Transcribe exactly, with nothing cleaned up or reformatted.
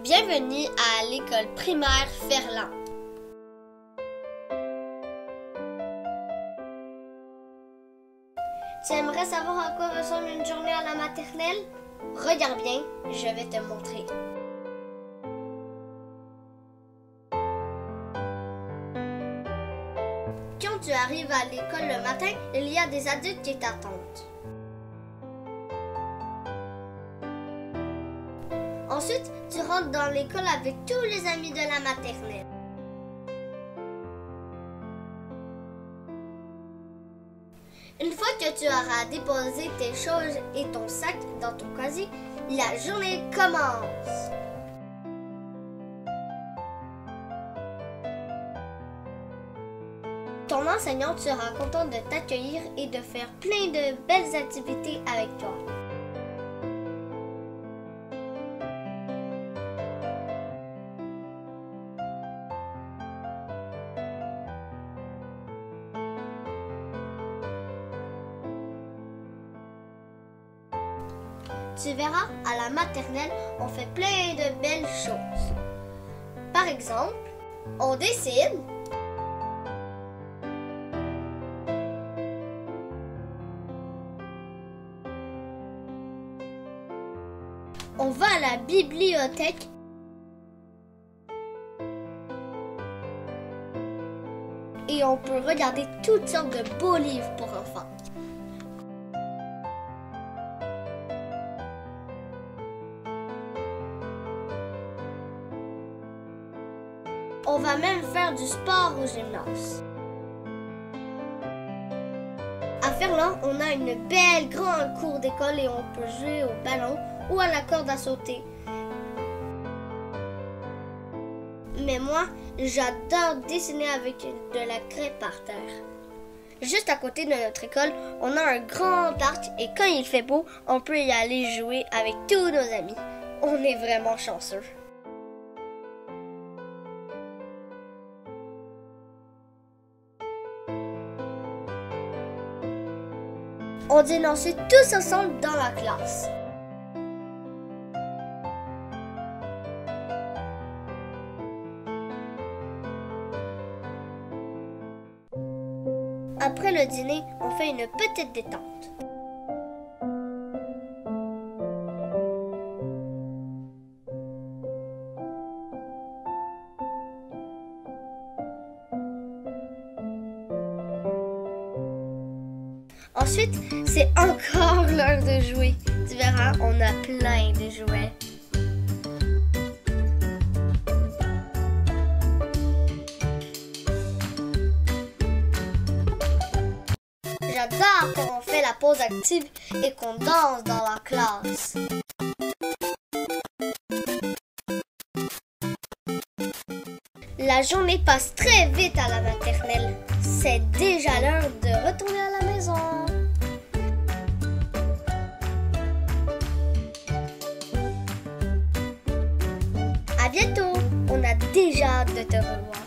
Bienvenue à l'école primaire Ferland. Tu aimerais savoir à quoi ressemble une journée à la maternelle? Regarde bien, je vais te montrer. Quand tu arrives à l'école le matin, il y a des adultes qui t'attendent. Ensuite, tu rentres dans l'école avec tous les amis de la maternelle. Une fois que tu auras déposé tes choses et ton sac dans ton casier, la journée commence. Ton enseignante sera contente de t'accueillir et de faire plein de belles activités avec toi. Tu verras, à la maternelle, on fait plein de belles choses. Par exemple, on dessine, on va à la bibliothèque, et on peut regarder toutes sortes de beaux livres pour enfants. On va même faire du sport au gymnase. À Ferland, on a une belle grande cour d'école et on peut jouer au ballon ou à la corde à sauter. Mais moi, j'adore dessiner avec de la craie par terre. Juste à côté de notre école, on a un grand parc et quand il fait beau, on peut y aller jouer avec tous nos amis. On est vraiment chanceux. On dîne ensuite tous ensemble dans la classe. Après le dîner, on fait une petite détente. Ensuite, c'est encore l'heure de jouer. Tu verras, on a plein de jouets. J'adore quand on fait la pause active et qu'on danse dans la classe. La journée passe très vite à la maternelle. C'est déjà l'heure de retourner à la maison. À bientôt. On a déjà hâte de te revoir.